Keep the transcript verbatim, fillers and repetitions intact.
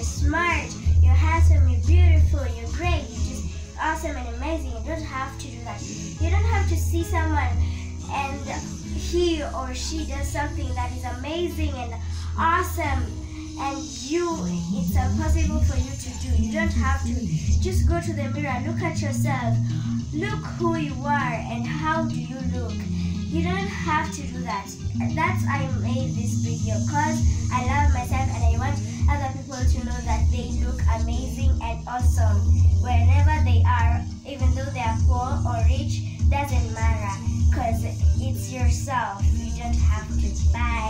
smart, you're handsome, you're beautiful, you're great, you're just awesome and amazing. You don't have to do that. You don't have to see someone and he or she does something that is amazing and awesome, and you, it's impossible for you to do. You don't have to. Just go to the mirror, look at yourself, look who you are and how do you look. You don't have to do that. That's I made this video because I love myself and I want other people to know that they look amazing and awesome wherever they are, even though they are poor or rich, doesn't matter because it's yourself. You don't have to. Bye.